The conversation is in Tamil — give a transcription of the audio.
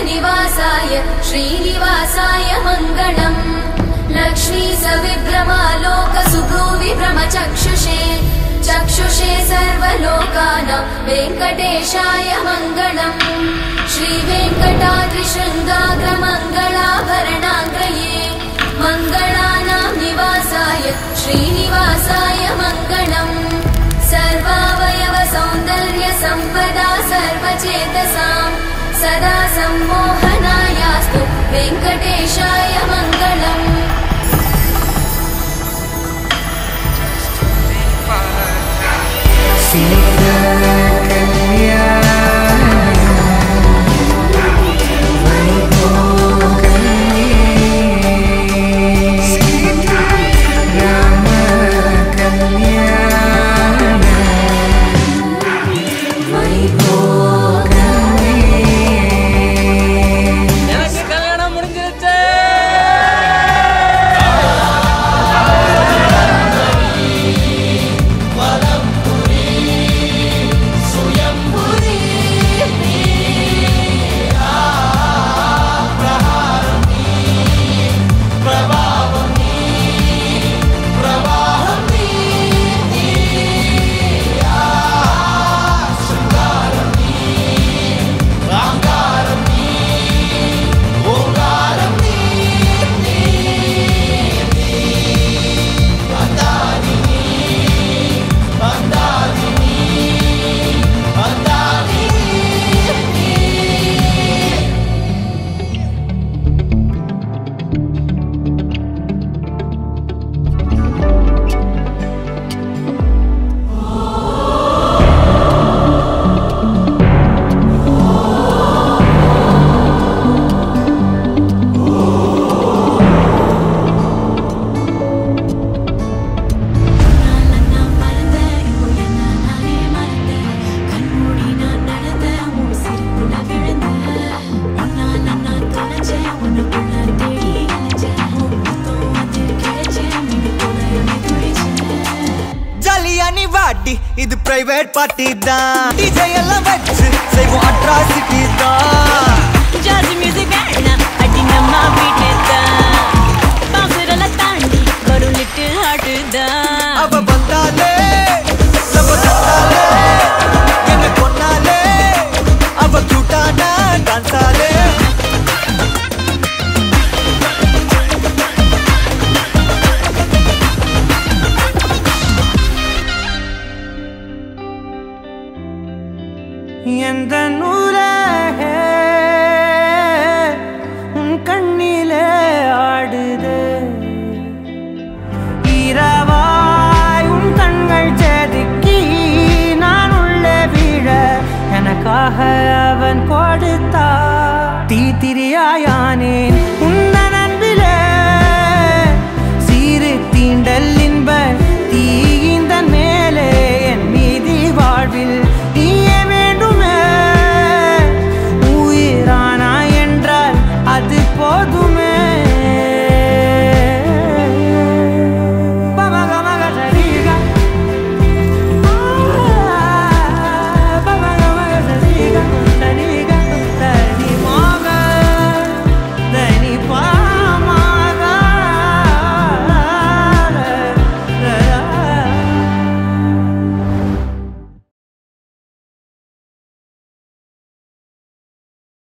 निवासाय श्रीनिवासाय मङ्गलम् लक्ष्मी सविभ्रमालोक सुभ्रूविभ्रमचक्षुषे चक्षुषे सर्वलोकानां वेङ्कटेशाय मङ्गलम् श्रीवेङ्कटाद्रिशृङ्गाग्रमङ्गलाभरणाङ्गये मङ्गलानां निवासाय श्रीनिवासाय मङ्गलम् सर्वावयव सौन्दर्य सम्पदा सर्वचेतसां सदा सम्मोहनायास्तु वेङ्कटेशाय मङ्गलम् இது பிரைவேட் பார்ட்டி தான் டிஜே எல்லாம் வச்சு செய்வோம் அட்ராசிட்டி தான் ஜாஸ் மியூசிக் ஆனா அடி நம்ம வீட்ல தான் பாக்குறல தாண்டி வரும் லிட்டில் ஹார்ட் தான் அவ வந்தாலே நம்ம தந்தாலே என்ன கொன்னாலே அவ கூட்டானா டான்ஸாலே எந்த நூலே உன் கண்ணிலே ஆடுது இரவாய் உன் கண்கள் செதுக்கி நான் உள்ளே விழ எனக்காக அவன் கொடுத்தா தீத்திரியாயானேன்